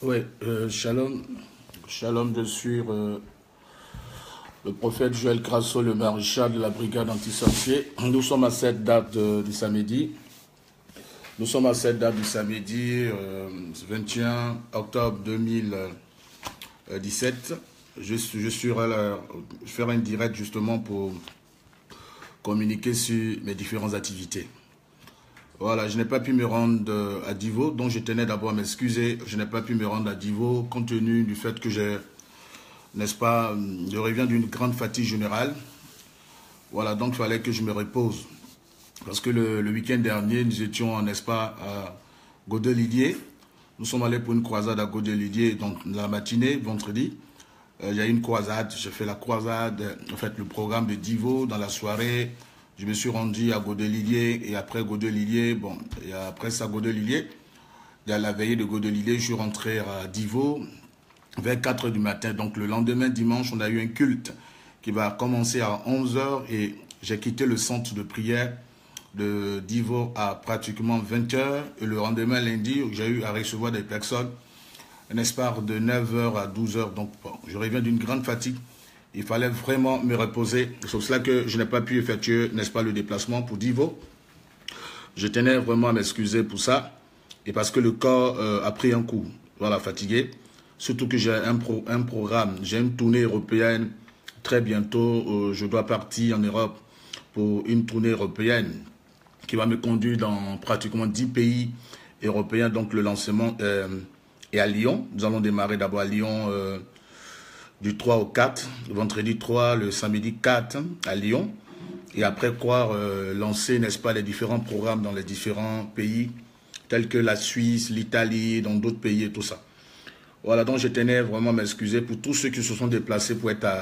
Oui, shalom. Shalom, je suis le prophète Joël Crasso, le maréchal de la brigade anti-sorcier. Nous sommes à cette date du samedi. Nous sommes à cette date du samedi 21 octobre 2017. Je ferai un direct justement pour communiquer sur mes différentes activités. Voilà, je n'ai pas pu me rendre à Divo, donc je tenais d'abord à m'excuser. Je n'ai pas pu me rendre à Divo compte tenu du fait que je reviens d'une grande fatigue générale. Voilà, donc il fallait que je me repose. Parce que le week-end dernier, nous étions, n'est-ce pas, à Godelidier. Nous sommes allés pour une croisade à Godelidier, donc la matinée, vendredi. Il y a eu une croisade, j'ai fait la croisade, en fait le programme de Divo dans la soirée. Je me suis rendu à Godelidier et après Godelidier, bon, et après ça Godelidier, il y a la veillée de Godelidier, je suis rentré à Divo vers 4 h du matin. Donc le lendemain dimanche, on a eu un culte qui va commencer à 11 h et j'ai quitté le centre de prière de Divo à pratiquement 20 h. Et le lendemain lundi, j'ai eu à recevoir des personnes, n'est-ce pas, de 9 h à 12 h. Donc bon, je reviens d'une grande fatigue. Il fallait vraiment me reposer. C'est pour cela que je n'ai pas pu effectuer, n'est-ce pas, le déplacement pour Divo. Je tenais vraiment à m'excuser pour ça. Et parce que le corps a pris un coup. Voilà, fatigué. Surtout que j'ai un programme. J'ai une tournée européenne. Très bientôt, je dois partir en Europe pour une tournée européenne qui va me conduire dans pratiquement 10 pays européens. Donc le lancement est à Lyon. Nous allons démarrer d'abord à Lyon du 3 au 4, le vendredi 3, le samedi 4 à Lyon. Et après quoi, lancer, n'est-ce pas, les différents programmes dans les différents pays, tels que la Suisse, l'Italie, dans d'autres pays et tout ça. Voilà, donc je tenais vraiment à m'excuser pour tous ceux qui se sont déplacés pour être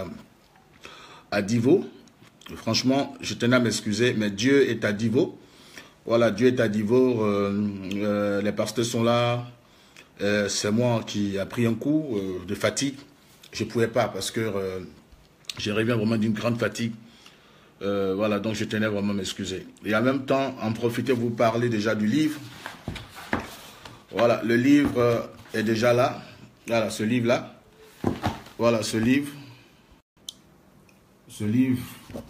à Divo. Franchement, je tenais à m'excuser, mais Dieu est à Divo. Voilà, Dieu est à Divo, les pasteurs sont là. C'est moi qui a pris un coup de fatigue. Je ne pouvais pas parce que je reviens vraiment d'une grande fatigue. Voilà, donc je tenais vraiment à m'excuser. Et en même temps, en profiter, vous parler déjà du livre. Voilà, le livre est déjà là. Voilà, ce livre-là. Voilà, ce livre. Ce livre.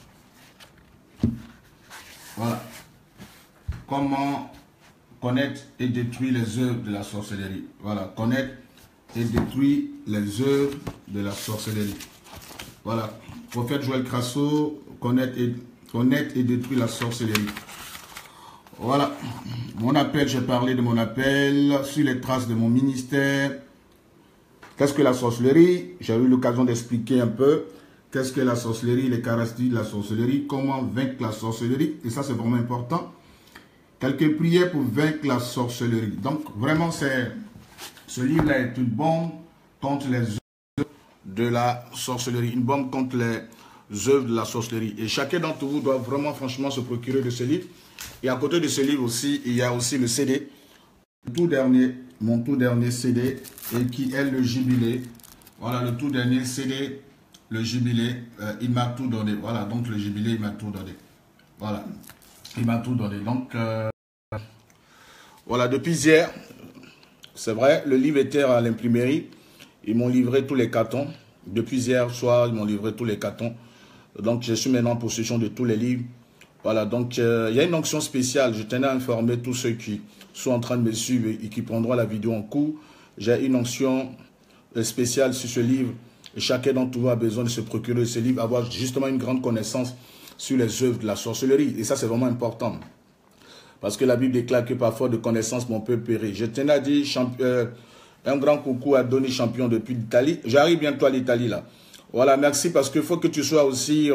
Voilà. Comment connaître et détruire les œuvres de la sorcellerie. Voilà, connaître et détruire les œuvres de la sorcellerie. Voilà, prophète Joël Crasso, connaître et détruire la sorcellerie. Voilà, mon appel, j'ai parlé de mon appel, sur les traces de mon ministère. Qu'est-ce que la sorcellerie? J'ai eu l'occasion d'expliquer un peu qu'est-ce que la sorcellerie, les caractéristiques de la sorcellerie, comment vaincre la sorcellerie, et ça c'est vraiment important. Quelques prières pour vaincre la sorcellerie. Donc vraiment, ce livre-là est une bombe contre les œuvres de la sorcellerie. Une bombe contre les œuvres de la sorcellerie. Et chacun d'entre vous doit vraiment franchement se procurer de ce livre. Et à côté de ce livre aussi, il y a aussi le CD. Mon tout dernier CD, et qui est le Jubilé. Voilà, le tout dernier CD, le Jubilé. Il m'a tout donné. Voilà, donc le Jubilé, il m'a tout donné. Voilà, il m'a tout donné. Donc, voilà, depuis hier, c'est vrai, le livre était à l'imprimerie. Ils m'ont livré tous les cartons. Depuis hier soir, ils m'ont livré tous les cartons. Donc, je suis maintenant en possession de tous les livres. Voilà, donc il y a une onction spéciale. Je tenais à informer tous ceux qui sont en train de me suivre et qui prendront la vidéo en cours. J'ai une onction spéciale sur ce livre. Et chacun d'entre vous a besoin de se procurer ce livre, avoir justement une grande connaissance sur les œuvres de la sorcellerie. Et ça, c'est vraiment important. Parce que la Bible déclare que par faute de connaissance, mon peuple périt. Je tenais à dire un grand coucou à Donny Champion depuis l'Italie. J'arrive bientôt à l'Italie là. Voilà, merci parce qu'il faut que tu sois aussi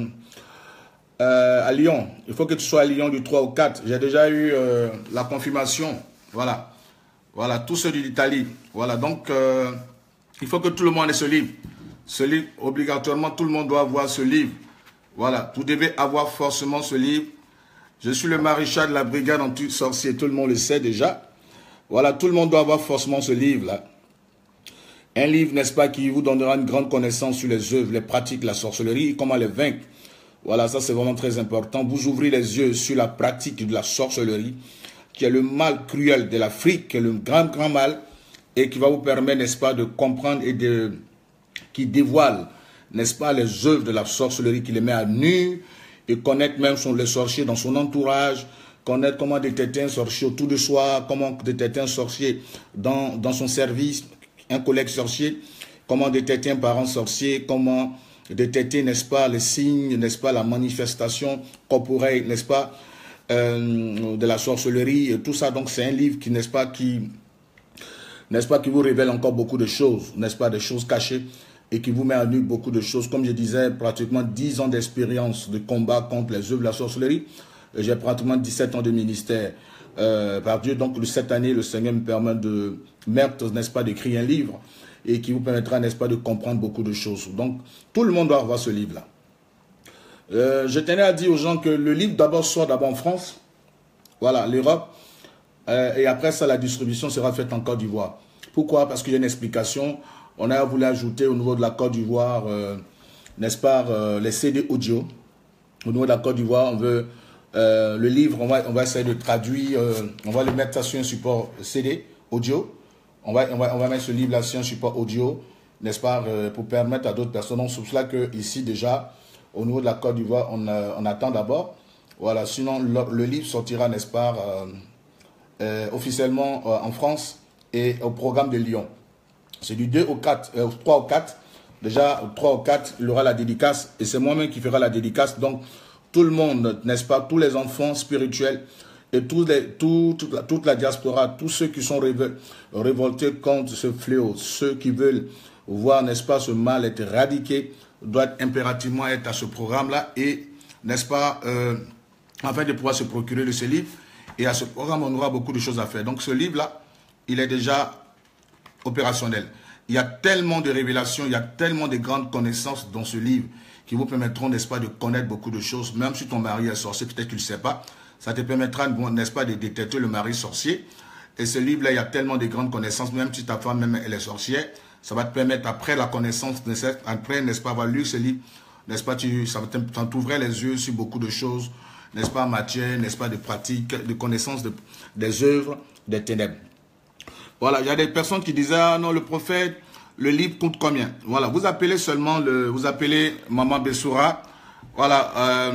à Lyon. Il faut que tu sois à Lyon du 3 au 4. J'ai déjà eu la confirmation. Voilà. Voilà, tous ceux de l'Italie. Voilà, donc il faut que tout le monde ait ce livre. Ce livre, obligatoirement, tout le monde doit avoir ce livre. Voilà, vous devez avoir forcément ce livre. Je suis le maréchal de la brigade anti-sorcier, tout le monde le sait déjà. Voilà, tout le monde doit avoir forcément ce livre-là. Un livre, n'est-ce pas, qui vous donnera une grande connaissance sur les œuvres, les pratiques, la sorcellerie, comment les vaincre. Voilà, ça c'est vraiment très important. Vous ouvrez les yeux sur la pratique de la sorcellerie, qui est le mal cruel de l'Afrique, qui est le grand mal et qui va vous permettre, n'est-ce pas, de comprendre et qui dévoile, n'est-ce pas, les œuvres de la sorcellerie, qui les met à nu, et connaître même les sorciers dans son entourage, connaître comment détecter un sorcier autour de soi, comment détecter un sorcier dans son service, un collègue sorcier, comment détecter un parent sorcier, comment détecter, n'est-ce pas, les signes, n'est-ce pas, la manifestation corporelle, n'est-ce pas, de la sorcellerie, et tout ça. Donc c'est un livre qui, n'est-ce pas, qui vous révèle encore beaucoup de choses, n'est-ce pas, des choses cachées, et qui vous met à nu beaucoup de choses. Comme je disais, pratiquement 10 ans d'expérience de combat contre les œuvres de la sorcellerie. J'ai pratiquement 17 ans de ministère par Dieu. Donc cette année, le Seigneur me permet de mettre, n'est-ce pas, d'écrire un livre et qui vous permettra, n'est-ce pas, de comprendre beaucoup de choses. Donc tout le monde doit avoir ce livre-là. Je tenais à dire aux gens que le livre d'abord sort d'abord en France, voilà, l'Europe, et après ça, la distribution sera faite en Côte d'Ivoire. Pourquoi? Parce qu'il y a une explication. On a voulu ajouter au niveau de la Côte d'Ivoire, n'est-ce pas, les CD audio. Au niveau de la Côte d'Ivoire, on veut le livre, on va essayer de traduire, on va le mettre sur un support CD audio. On va mettre ce livre-là sur un support audio, n'est-ce pas, pour permettre à d'autres personnes. Donc, c'est pour cela qu'ici, déjà, au niveau de la Côte d'Ivoire, on attend d'abord. Voilà, sinon, le livre sortira, n'est-ce pas, officiellement en France et au programme de Lyon. C'est du 2 au 4, 3 au 4. Déjà, au 3 au 4, il y aura la dédicace. Et c'est moi-même qui fera la dédicace. Donc, tout le monde, n'est-ce pas, tous les enfants spirituels et toute la diaspora, tous ceux qui sont révoltés contre ce fléau, ceux qui veulent voir, n'est-ce pas, ce mal être éradiqué, doivent impérativement être à ce programme-là et, n'est-ce pas, afin de pouvoir se procurer de ce livre. Et à ce programme, on aura beaucoup de choses à faire. Donc, ce livre-là, il est déjà opérationnel. Il y a tellement de révélations, il y a tellement de grandes connaissances dans ce livre qui vous permettront, n'est-ce pas, de connaître beaucoup de choses. Même si ton mari est sorcier, peut-être que tu ne le sais pas, ça te permettra, n'est-ce pas, de détecter le mari sorcier. Et ce livre-là, il y a tellement de grandes connaissances, même si ta femme, même elle est sorcière, ça va te permettre, après la connaissance, après, n'est-ce pas, avoir lu ce livre, n'est-ce pas, ça va t'ouvrir les yeux sur beaucoup de choses, n'est-ce pas, en matière, n'est-ce pas, de pratique, de connaissance des œuvres des ténèbres. Voilà, il y a des personnes qui disaient, ah non, le prophète, le livre coûte combien? Voilà, vous appelez seulement, vous appelez Maman Bessoura, voilà,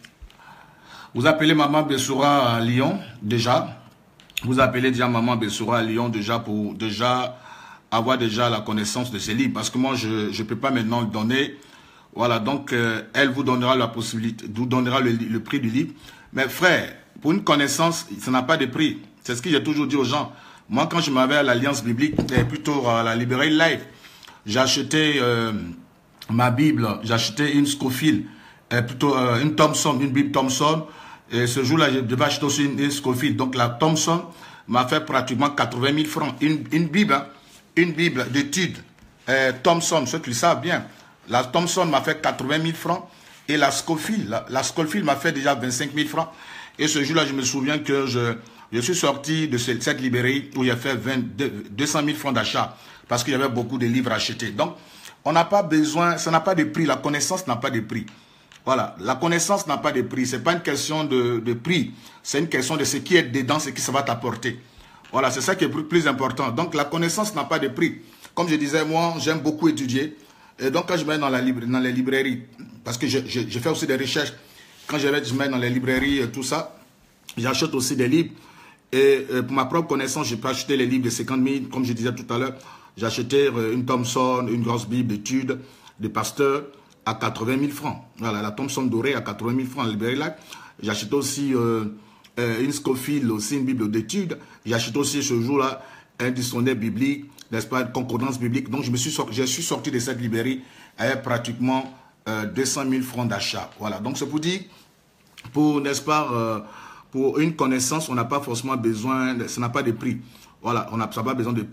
vous appelez Maman Bessoura à Lyon, déjà. Vous appelez déjà Maman Bessoura à Lyon, déjà, pour déjà avoir déjà la connaissance de ces livres. Parce que moi, je ne peux pas maintenant le donner. Voilà, donc, elle vous donnera la possibilité, vous donnera le prix du livre. Mais frère, pour une connaissance, ça n'a pas de prix. C'est ce que j'ai toujours dit aux gens. Moi, quand je m'avais à l'Alliance biblique, et plutôt à la Librairie Life, j'ai acheté ma Bible, j'ai acheté une Scofield, plutôt une Thompson, une Bible Thompson. Et ce jour-là, je devais acheter aussi une Scofield. Donc la Thompson m'a fait pratiquement 80 000 francs. Une Bible, hein, une Bible d'études Thompson, ceux qui le savent bien. La Thompson m'a fait 80 000 francs. Et la Scofield, la Scofield m'a fait déjà 25 000 francs. Et ce jour-là, je me souviens que je suis sorti de cette librairie où il y a fait 200 000 francs d'achat parce qu'il y avait beaucoup de livres achetés. Donc, on n'a pas besoin, ça n'a pas de prix, la connaissance n'a pas de prix. Voilà, la connaissance n'a pas de prix, ce n'est pas une question de prix, c'est une question de ce qui est dedans, ce qui ça va t'apporter. Voilà, c'est ça qui est plus important. Donc, la connaissance n'a pas de prix. Comme je disais, moi, j'aime beaucoup étudier. Et donc, quand je vais dans les librairies, parce que je fais aussi des recherches, quand je vais dans les librairies, tout ça, j'achète aussi des livres. Et pour ma propre connaissance, je peux acheter les livres de 50 000, comme je disais tout à l'heure. J'ai acheté une Thompson, une grosse Bible d'études de pasteur à 80 000 francs. Voilà, la Thompson dorée à 80 000 francs à la librairie là. J'ai acheté aussi une Scofield, aussi une Bible d'études. J'ai acheté aussi ce jour-là un dictionnaire biblique, n'est-ce pas, une concordance biblique. Donc je suis sorti de cette librairie avec pratiquement 200 000 francs d'achat. Voilà, donc c'est pour dire, pour, n'est-ce pas, pour une connaissance, on n'a pas forcément besoin, ça n'a pas de prix. Voilà, ça n'a pas besoin de,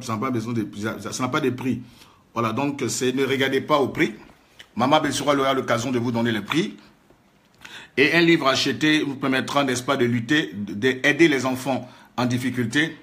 ça n'a pas de prix. Voilà, donc ne regardez pas au prix. Maman Bessoura aura l'occasion de vous donner le prix. Et un livre acheté vous permettra, n'est-ce pas, de lutter, d'aider les enfants en difficulté.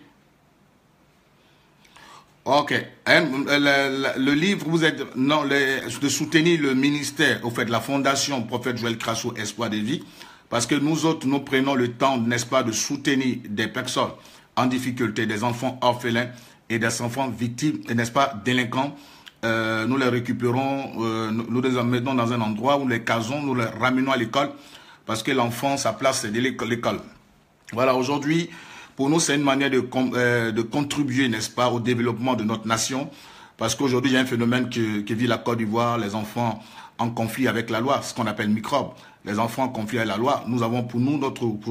Ok. Le livre, vous êtes, non, de soutenir le ministère, au fait, de la fondation Prophète Joël Crasso, Espoir de vie. Parce que nous autres, nous prenons le temps, n'est-ce pas, de soutenir des personnes en difficulté, des enfants orphelins et des enfants victimes, n'est-ce pas, délinquants. Nous les récupérons, nous les emmenons dans un endroit où les casons, nous les ramenons à l'école parce que l'enfant, sa place, c'est de l'école. Voilà, aujourd'hui, pour nous, c'est une manière de contribuer, n'est-ce pas, au développement de notre nation. Parce qu'aujourd'hui, il y a un phénomène qui vit la Côte d'Ivoire, les enfants en conflit avec la loi, ce qu'on appelle microbe. Les enfants en conflit avec la loi. Nous avons pour nous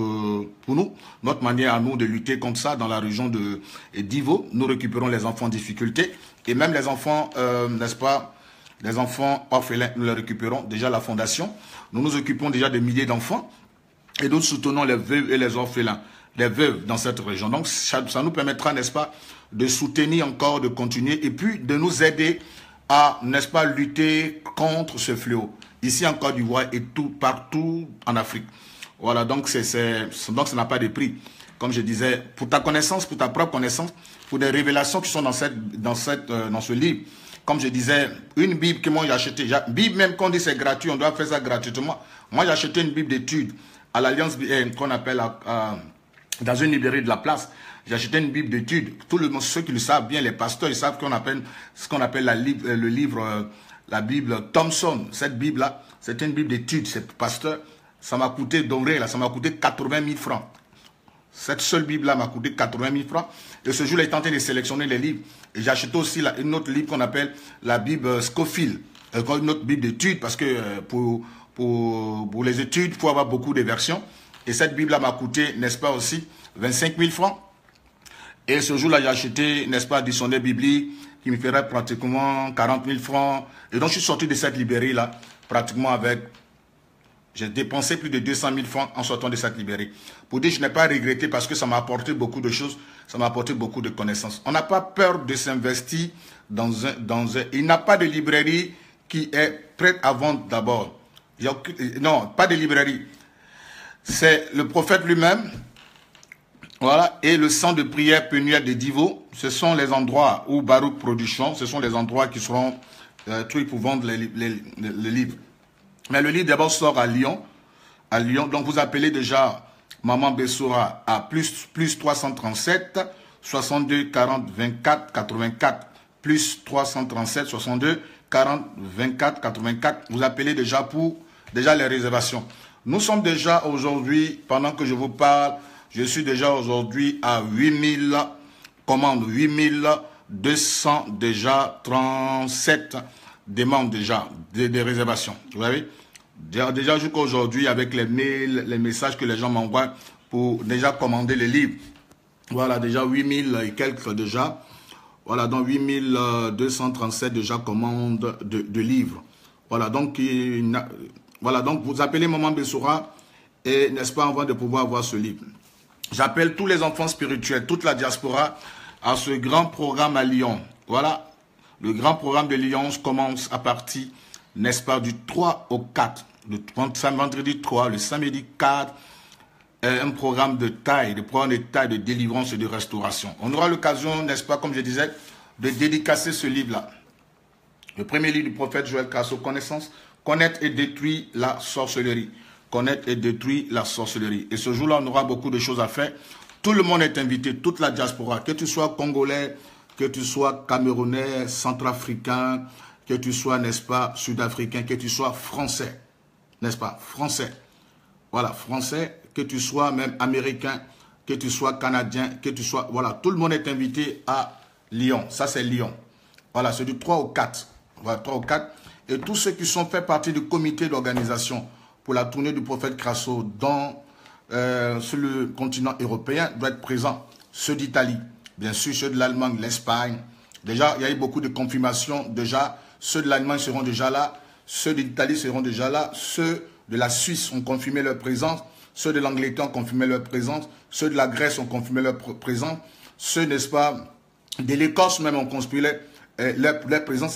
notre manière à nous de lutter contre ça dans la région d'Ivo. Nous récupérons les enfants en difficulté et même les enfants, n'est-ce pas, les enfants orphelins, nous les récupérons. Déjà la fondation, nous nous occupons déjà de milliers d'enfants et nous soutenons les veuves et les orphelins, les veuves dans cette région. Donc ça nous permettra, n'est-ce pas, de soutenir encore, de continuer et puis de nous aider à, n'est-ce pas, lutter contre ce fléau. Ici en Côte d'Ivoire et partout en Afrique. Voilà, donc ça n'a pas de prix. Comme je disais, pour ta connaissance, pour ta propre connaissance, pour des révélations qui sont dans ce livre. Comme je disais, une Bible que moi j'ai achetée. Bible, même quand on dit c'est gratuit, on doit faire ça gratuitement. Moi j'ai acheté une Bible d'études à l'Alliance qu'on appelle dans une librairie de la place. J'ai acheté une Bible d'études. Tout le monde, ceux qui le savent bien, les pasteurs, ils savent ce qu'on appelle le livre, la Bible Thompson. Cette Bible-là, c'est une Bible d'études. C'est pasteur. Ça m'a coûté doré, là, ça m'a coûté 80 000 francs. Cette seule Bible-là m'a coûté 80 000 francs. Et ce jour-là, j'ai tenté de sélectionner les livres. Et j'ai acheté aussi une autre livre qu'on appelle la Bible Scofield. Une autre Bible d'études, parce que pour les études, il faut avoir beaucoup de versions. Et cette Bible-là m'a coûté, n'est-ce pas aussi, 25 000 francs. Et ce jour-là, j'ai acheté, n'est-ce pas, dictionnaire biblique qui me ferait pratiquement 40 000 francs. Et donc, je suis sorti de cette librairie-là, pratiquement avec... J'ai dépensé plus de 200 000 francs en sortant de cette librairie. Pour dire, je n'ai pas regretté parce que ça m'a apporté beaucoup de choses, ça m'a apporté beaucoup de connaissances. On n'a pas peur de s'investir dans un... Il n'y a pas de librairie qui est prête à vendre d'abord. Non, pas de librairie. C'est le prophète lui-même. Voilà, et le centre de prière pénuel de Divo, ce sont les endroits où Baruch Production, ce sont les endroits qui seront trucs pour vendre les livres. Mais le livre d'abord sort à Lyon, donc vous appelez déjà Maman Bessoura à plus 337 62 40 24 84 plus 337 62 40 24 84. Vous appelez déjà pour les réservations. Nous sommes déjà aujourd'hui, pendant que je vous parle, je suis déjà aujourd'hui à 8000 commandes, 8200 déjà 37 demandes déjà des réservations. Vous voyez? Déjà jusqu'à aujourd'hui avec les mails, les messages que les gens m'envoient pour déjà commander les livres. Voilà, déjà 8000 et quelques déjà. Voilà, donc 8237 déjà commandes de livres. Voilà, donc vous appelez Maman Bessoura et n'est-ce pas, avant de pouvoir avoir ce livre. J'appelle tous les enfants spirituels, toute la diaspora, à ce grand programme à Lyon. Voilà, le grand programme de Lyon commence à partir, n'est-ce pas, du 3 au 4. Le vendredi 3, le samedi 4, un programme de taille, de délivrance et de restauration. On aura l'occasion, n'est-ce pas, comme je disais, de dédicacer ce livre-là. Le premier livre du prophète Joël Crasso, Connaissance, connaître et détruire la sorcellerie. Connaître et détruire la sorcellerie. Et ce jour-là, on aura beaucoup de choses à faire. Tout le monde est invité, toute la diaspora, que tu sois congolais, que tu sois camerounais, centrafricain, que tu sois, n'est-ce pas, sud-africain, que tu sois français, n'est-ce pas, français. Voilà, français, que tu sois même américain, que tu sois canadien, que tu sois... Voilà, tout le monde est invité à Lyon. Ça, c'est Lyon. Voilà, c'est du 3 au 4. Voilà, 3 au 4. Et tous ceux qui sont fait partie du comité d'organisation pour la tournée du prophète Crasso sur le continent européen doivent être présents. Ceux d'Italie, bien sûr, ceux de l'Allemagne, l'Espagne. Déjà, il y a eu beaucoup de confirmations. Déjà, ceux de l'Allemagne seront déjà là. Ceux d'Italie seront déjà là. Ceux de la Suisse ont confirmé leur présence. Ceux de l'Angleterre ont confirmé leur présence. Ceux de la Grèce ont confirmé leur présence. Ceux, n'est-ce pas, de l'Écosse même ont confirmé leur présence.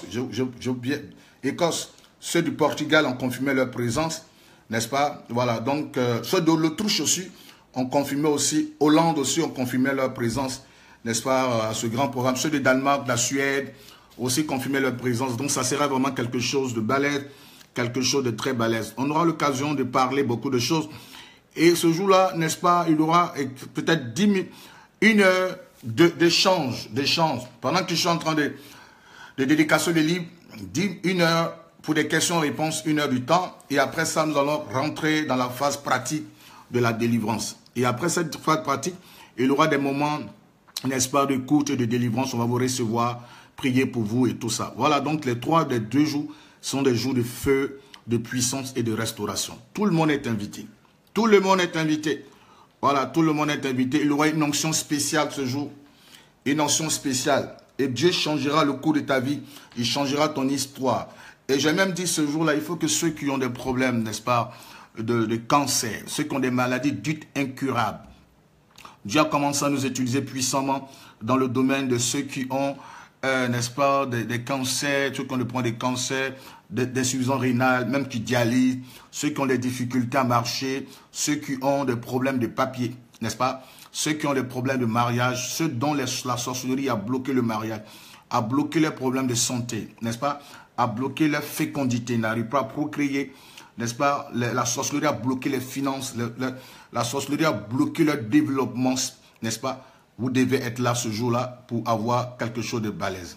Écosse. Ceux du Portugal ont confirmé leur présence, n'est-ce pas? Voilà, donc ceux de l'Autruche aussi ont confirmé aussi, Hollande aussi ont confirmé leur présence, n'est-ce pas, à ce grand programme. Ceux du Danemark, de la Suède aussi confirmé leur présence. Donc ça sera vraiment quelque chose de balèze, quelque chose de très balèze. On aura l'occasion de parler beaucoup de choses. Et ce jour-là, n'est-ce pas, il y aura peut-être 1 heure d'échange. Pendant que je suis en train de dédicacer le livre, 1 heure pour des questions-réponses, 1 heure du temps. Et après ça, nous allons rentrer dans la phase pratique de la délivrance. Et après cette phase pratique, il y aura des moments, n'est-ce pas, de courte et de délivrance. On va vous recevoir, prier pour vous et tout ça. Voilà, donc les 2 jours sont des jours de feu, de puissance et de restauration. Tout le monde est invité. Tout le monde est invité. Voilà, tout le monde est invité. Il y aura une onction spéciale ce jour. Une onction spéciale. Et Dieu changera le cours de ta vie. Il changera ton histoire. Et j'ai même dit ce jour-là, il faut que ceux qui ont des problèmes, n'est-ce pas, de cancer, ceux qui ont des maladies dites incurables, Dieu a commencé à nous utiliser puissamment dans le domaine de ceux qui ont, n'est-ce pas, des cancers, ceux qui ont des cancers, d'insuffisance rénale, même qui dialysent, ceux qui ont des difficultés à marcher, ceux qui ont des problèmes de papier, n'est-ce pas, ceux qui ont des problèmes de mariage, ceux dont la sorcellerie a bloqué le mariage, a bloqué les problèmes de santé, n'est-ce pas, a bloqué leur fécondité, n'arrive pas à procréer, n'est-ce pas, la sorcellerie a bloqué les finances, la sorcellerie a bloqué leur développement, n'est-ce pas. Vous devez être là ce jour-là pour avoir quelque chose de balèze.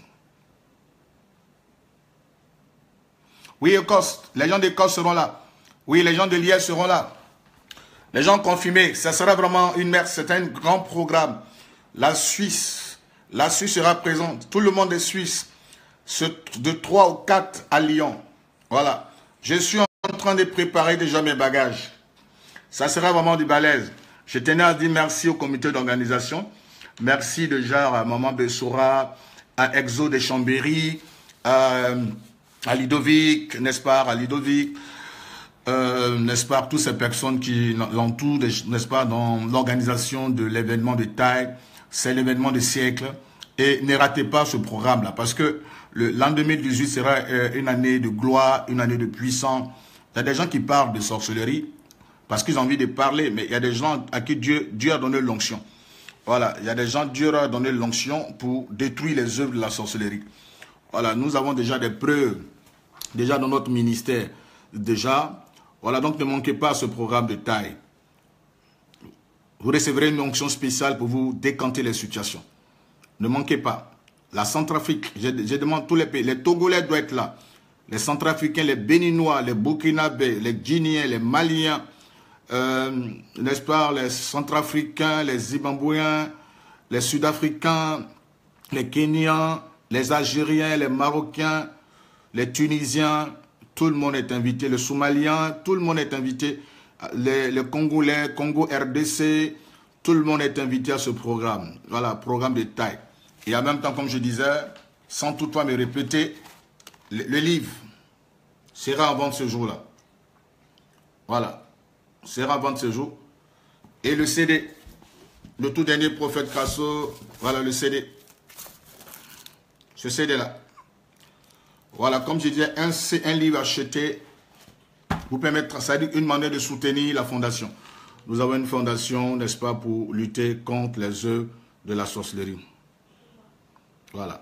Oui, Écosse, les gens d'Écosse seront là. Oui, les gens de Liège seront là. Les gens confirmés, ça sera vraiment une merde, c'est un grand programme. La Suisse sera présente. Tout le monde est suisse. De 3 ou 4 à Lyon. Voilà. Je suis en train de préparer déjà mes bagages. Ça sera vraiment du balèze. Je tenais à dire merci au comité d'organisation. Merci déjà à Maman Bessora, à Exo de Chambéry, à Ludovic, n'est-ce pas, à Ludovic, n'est-ce pas, toutes ces personnes qui l'entourent, n'est-ce pas, dans l'organisation de l'événement de taille. C'est l'événement du siècle. Et ne ratez pas ce programme-là, parce que l'an 2018 sera une année de gloire, une année de puissance. Il y a des gens qui parlent de sorcellerie parce qu'ils ont envie de parler, mais il y a des gens à qui Dieu a donné l'onction. Voilà, il y a des gens, Dieu leur a donné l'onction pour détruire les œuvres de la sorcellerie. Voilà, nous avons déjà des preuves, déjà dans notre ministère, déjà. Voilà, donc ne manquez pas ce programme de taille. Vous recevrez une onction spéciale pour vous décanter les situations. Ne manquez pas. La Centrafrique, je demande tous les pays, les Togolais doivent être là. Les Centrafricains, les Béninois, les Burkinabés, les Guinéens, les Maliens, n'est-ce pas, les Centrafricains, les Zimbabwéens, les Sud-Africains, les Kenyans, les Algériens, les Marocains, les Tunisiens, tout le monde est invité, les Somaliens, tout le monde est invité, les Congolais, Congo RDC, tout le monde est invité à ce programme. Voilà, programme de taille. Et en même temps, comme je disais, sans toutefois me répéter, le livre sera en vente ce jour-là. Voilà. Sera en vente ce jour. Et le CD, le tout dernier prophète Crasso, voilà le CD. Ce CD-là. Voilà, comme je disais, un livre acheté vous permettra, ça dit une manière de soutenir la fondation. Nous avons une fondation, n'est-ce pas, pour lutter contre les œuvres de la sorcellerie. Voilà.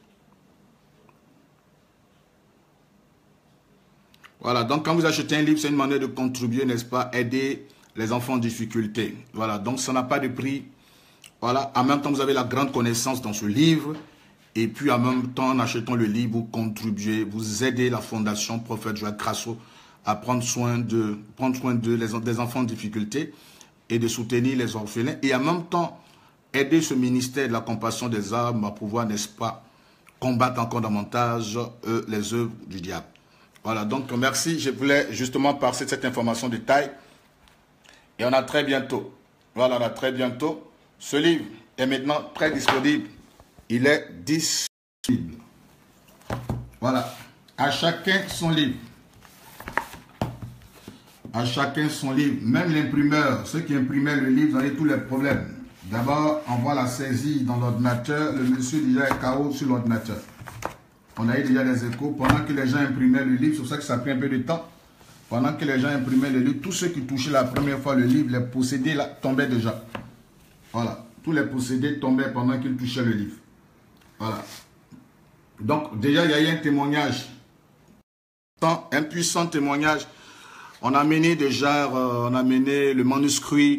Voilà, donc quand vous achetez un livre, c'est une manière de contribuer, n'est-ce pas, aider les enfants en difficulté. Voilà, donc ça n'a pas de prix. Voilà, en même temps, vous avez la grande connaissance dans ce livre. Et puis en même temps, en achetant le livre, vous contribuez, vous aidez la fondation Prophète Joël Crasso à prendre soin des enfants en difficulté et de soutenir les orphelins. Et en même temps, aider ce ministère de la compassion des âmes à pouvoir, n'est-ce pas, combattre encore davantage les œuvres du diable. Voilà, donc merci. Je voulais justement passer cette information de taille. Et on a très bientôt. Voilà, on a très bientôt. Ce livre est maintenant très disponible. Il est disponible. Voilà. À chacun son livre. À chacun son livre. Même l'imprimeur, ceux qui imprimaient le livre, vous avez tous les problèmes. D'abord, on voit la saisie dans l'ordinateur. Le monsieur déjà est KO sur l'ordinateur. On a eu déjà des échos. Pendant que les gens imprimaient le livre, c'est pour ça que ça a pris un peu de temps. Pendant que les gens imprimaient le livre, tous ceux qui touchaient la première fois le livre, les possédés là, tombaient déjà. Voilà. Tous les possédés tombaient pendant qu'ils touchaient le livre. Voilà. Donc, déjà, il y a eu un témoignage. Un puissant témoignage. On a mené déjà, on a mené le manuscrit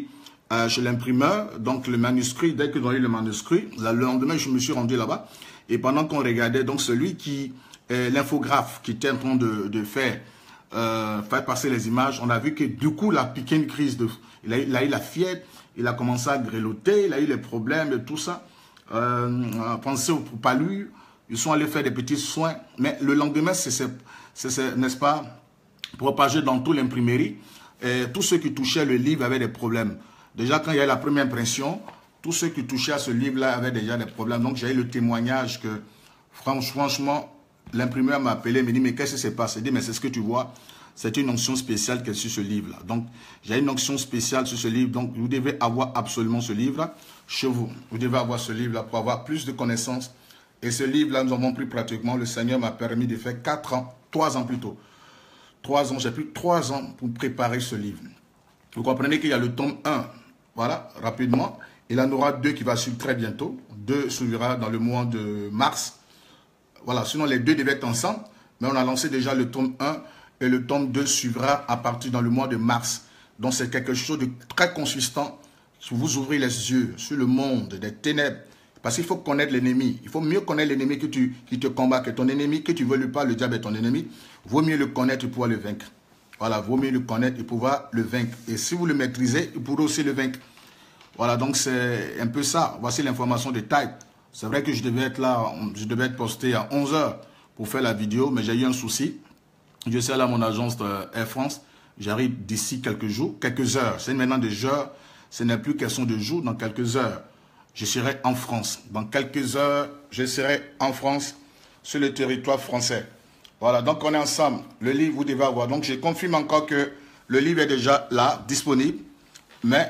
chez l'imprimeur, donc le manuscrit, dès qu'ils ont eu le manuscrit, le lendemain, je me suis rendu là-bas. Et pendant qu'on regardait, donc celui qui, l'infographe qui était en train de faire passer les images, on a vu que du coup, il a piqué une crise. Il a eu la fièvre, il a commencé à grelotter, il a eu les problèmes et tout ça. Pensez aux palus, ils sont allés faire des petits soins. Mais le lendemain, n'est-ce pas, propagé dans toute l'imprimerie. Tous ceux qui touchaient le livre avaient des problèmes. Déjà, quand il y a eu la première impression, tous ceux qui touchaient à ce livre-là avaient déjà des problèmes. Donc, j'ai eu le témoignage que, franchement, l'imprimeur m'a appelé, me dit, mais qu'est-ce qui se passe? Il dit, mais c'est ce que tu vois, c'est une onction spéciale qui est sur ce livre-là. Donc, j'ai une onction spéciale sur ce livre. Donc, vous devez avoir absolument ce livre-là chez vous. Vous devez avoir ce livre-là pour avoir plus de connaissances. Et ce livre-là, nous avons pris pratiquement, le Seigneur m'a permis de faire 4 ans, 3 ans plutôt. 3 ans, j'ai pris 3 ans pour préparer ce livre. Vous comprenez qu'il y a le tome 1, voilà, rapidement. Il en aura 2 qui va suivre très bientôt. 2 suivra dans le mois de mars. Voilà, sinon les 2 devaient être ensemble. Mais on a lancé déjà le tome 1 et le tome 2 suivra à partir dans le mois de mars. Donc c'est quelque chose de très consistant. Vous ouvrez les yeux sur le monde des ténèbres. Parce qu'il faut connaître l'ennemi. Il faut mieux connaître l'ennemi qui te combat, que ton ennemi, que tu ne veux lui pas, le diable est ton ennemi. Vaut mieux le connaître et pouvoir le vaincre. Voilà, vaut mieux le connaître et pouvoir le vaincre. Et si vous le maîtrisez, vous pourrez aussi le vaincre. Voilà, donc c'est un peu ça. Voici l'information de taille. C'est vrai que je devais être là, je devais être posté à 11 h pour faire la vidéo, mais j'ai eu un souci. Je suis allé à mon agence Air France. J'arrive d'ici quelques jours, quelques heures. C'est maintenant des heures, ce n'est plus question de jours, dans quelques heures. Je serai en France. Dans quelques heures, je serai en France, sur le territoire français. Voilà, donc on est ensemble. Le livre, vous devez avoir. Donc je confirme encore que le livre est déjà là, disponible. Mais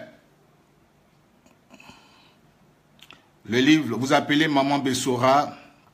le livre, vous appelez Maman Bessora.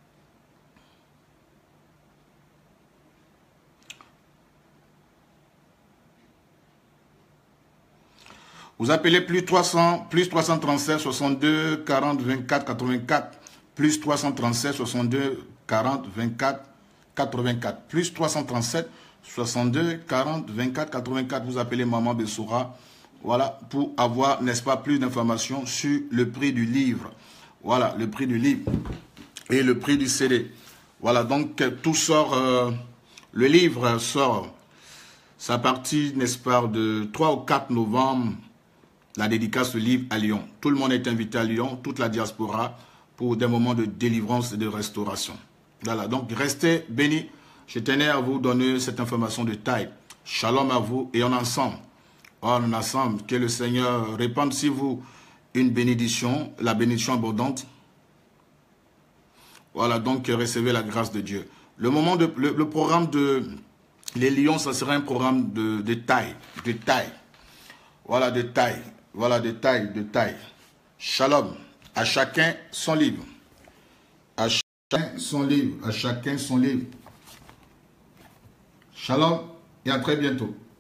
Vous appelez plus 337 62 40 24 84, plus 337 62 40 24 84, plus 337 62 40 24 84. Vous appelez Maman Bessora, voilà, pour avoir, n'est-ce pas, plus d'informations sur le prix du livre. Voilà, le prix du livre et le prix du CD. Voilà, donc tout sort, le livre sort, sa partie, n'est-ce pas, de 3 au 4 novembre. La dédicace du livre à Lyon. Tout le monde est invité à Lyon, toute la diaspora, pour des moments de délivrance et de restauration. Voilà, donc restez bénis. Je tenais à vous donner cette information de taille. Shalom à vous et on est ensemble. On est ensemble. Que le Seigneur répande sur vous une bénédiction, la bénédiction abondante. Voilà, donc recevez la grâce de Dieu. Le programme de les Lions, ça sera un programme de taille. De taille. Voilà, de taille. Voilà, de taille. Shalom. À chacun son livre. À chacun son livre. À chacun son livre. Shalom et à très bientôt.